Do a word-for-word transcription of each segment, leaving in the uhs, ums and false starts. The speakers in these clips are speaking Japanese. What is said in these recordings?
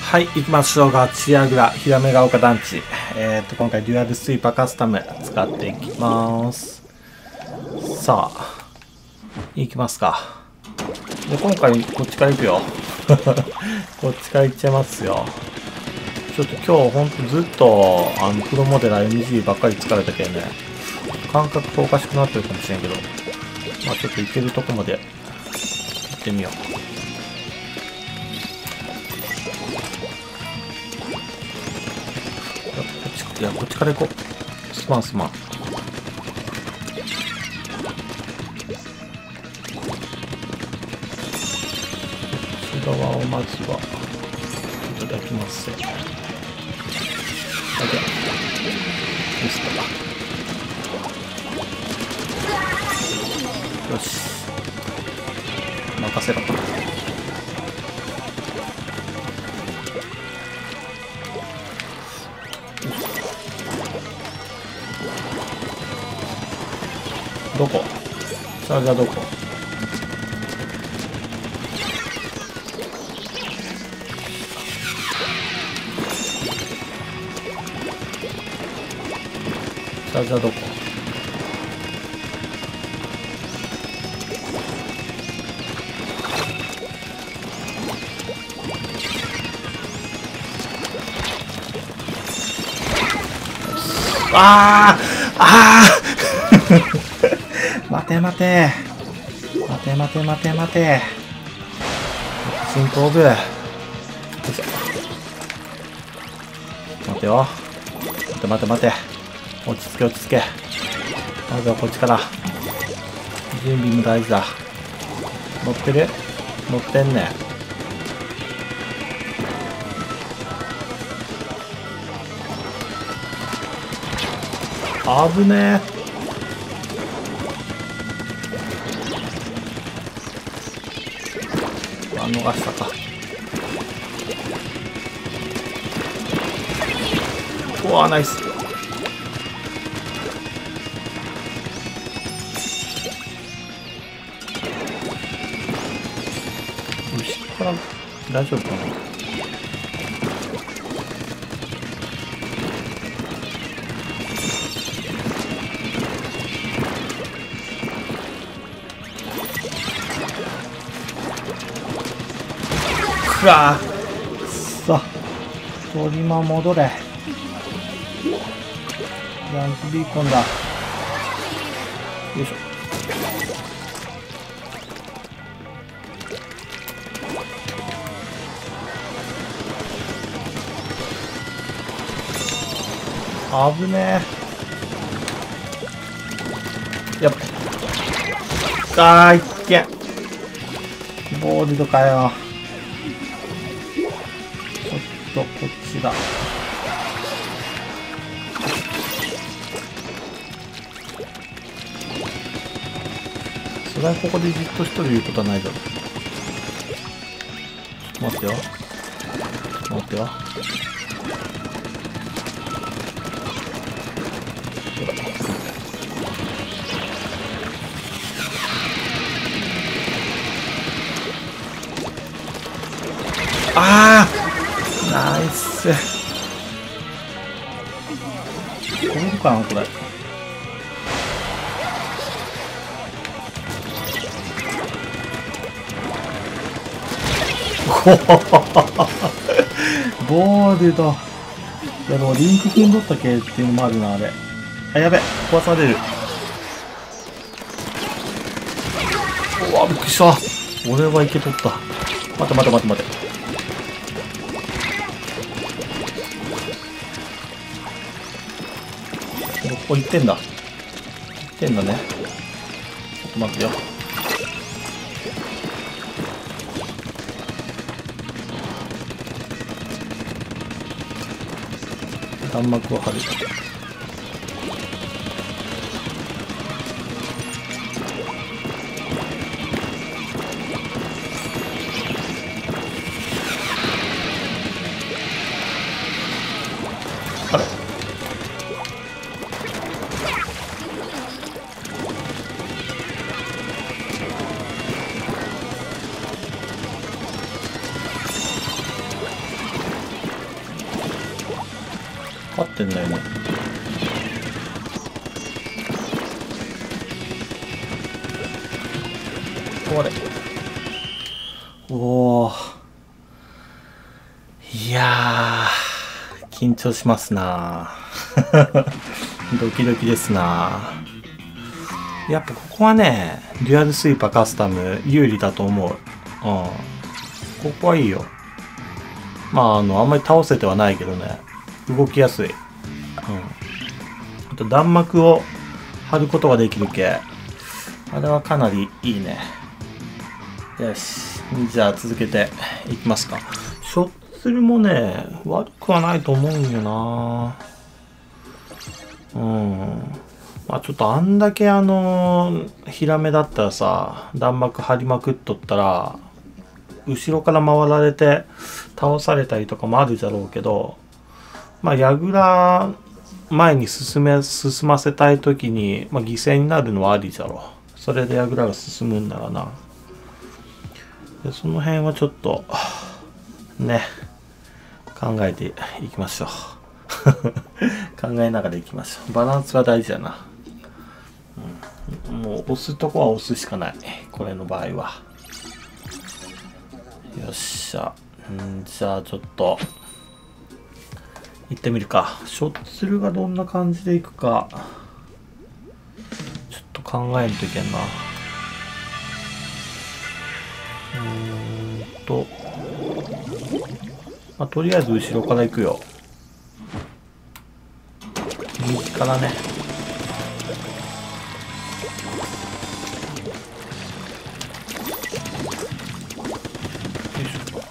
はい、行きましょう。ガチヤグラ、ヒラメが丘団地。えっと、今回デュアルスイーパーカスタム使っていきます。さあ、行きますか。で、今回こっちから行くよ。こっちから行っちゃいますよ。ちょっと今日ほんとずっと、あの、プロモデラー エムジー ばっかり疲れたけんね、感覚がおかしくなってるかもしれんけど、まあちょっと行けるとこまで行ってみよう。いや、こっちから行こう。すまんすまん。こっち側をまずはいただきます。あ、じゃあ、ミスったか。よし。任せろ。どこ？チャージャーどこ？チャージャーどこ？あーあー待て待て待て待て待て待て進行部、よいしょ。待てよ、待て待て待て、落ち着け落ち着け。まずはこっちから。準備も大事だ。乗ってる？乗ってんね。危ねえ。逃したか。うわー、ナイス。後ろから大丈夫かな。くわー、くそ、鳥間戻れ。ランチビーコンだ。よいしょ。危ねえ。やっぱあー、いっけん。ボールドかよ。こっちだ。それはここでじっと一人いることはないだろう。ちょっと待ってよ。ちょっと待ってよ。ああ、ナイス。これかなこれ。ボールド。いやでもリンク組んどった系っていうのもあるな、あれ。あ、やべ、壊される。うわ、びっくりした。俺はいけとった。待て待て待て待て。ここ行ってんだ。行ってんだね。ちょっと待ってよ。弾幕を張る。あれ？ かってんだよね。これ。おお。いやー、緊張しますなドキドキですな。やっぱここはね、デュアルスイーパーカスタム有利だと思う。うん。ここはいいよ。まあ、あの、あんまり倒せてはないけどね。動きやすい。うん。あと弾幕を貼ることができるけ。あれはかなりいいね。よし。じゃあ続けていきますか。ショッツルもね、悪くはないと思うんよな。うん。まあちょっとあんだけあの、ヒラメだったらさ、弾幕張りまくっとったら、後ろから回られて倒されたりとかもあるじゃろうけど、まあ矢倉前に進め、進ませたいときに、まあ犠牲になるのはありじゃろう。それで矢倉が進むんならな。でその辺はちょっと、ね、考えていきましょう。考えながらいきましょう。バランスが大事だな。うん、もう押すとこは押すしかない。これの場合は。よっしゃ。んじゃあちょっと、行ってみるか。ショッツルがどんな感じでいくか。ちょっと考えんといけんな。うーんと、まあ、とりあえず後ろから行くよ。右からね。よいしょ。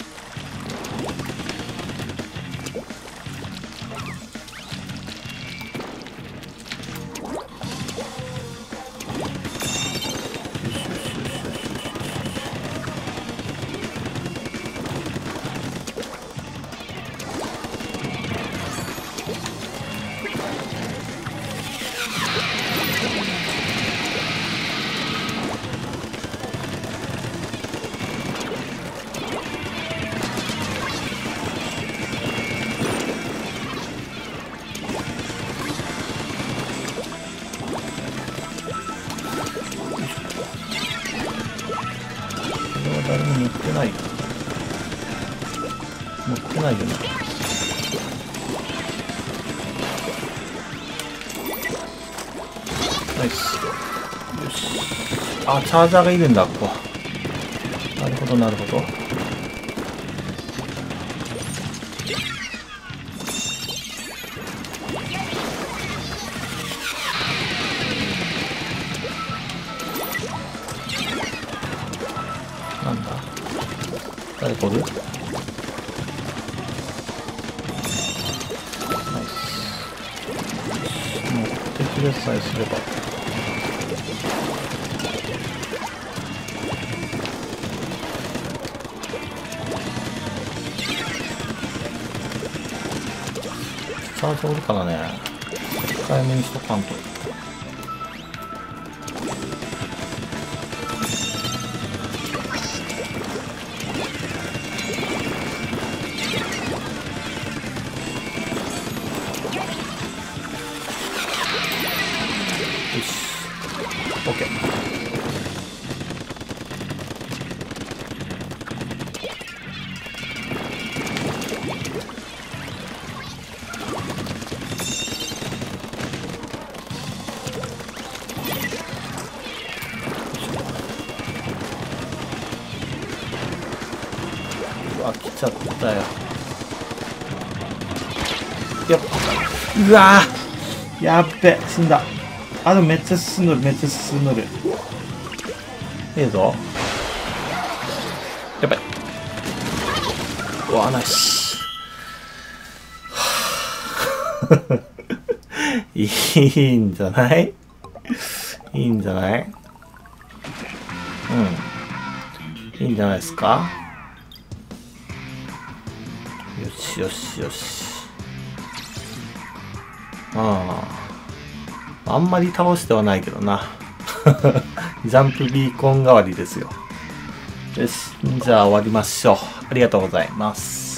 誰も持ってない。持ってないよね。ナイス。よし。あ、チャージャーがいるんだ、ここ。なるほど、なるほど。なんだ誰かおる？ナイス。持ってくれさえすれば。チャージおるからね。控えめにしとかんと。オッケー。うわ、来ちゃったよ。やっうわーやっべ、死んだ。あ、でもめっちゃ進んどる、めっちゃ進んどる。ええぞ。やばい。うわ、ナイス。いいんじゃないいいんじゃないうん。いいんじゃないですか。よしよしよし。ああ。あんまり倒してはないけどな。ジャンプビーコン代わりですよ。よし。じゃあ終わりましょう。ありがとうございます。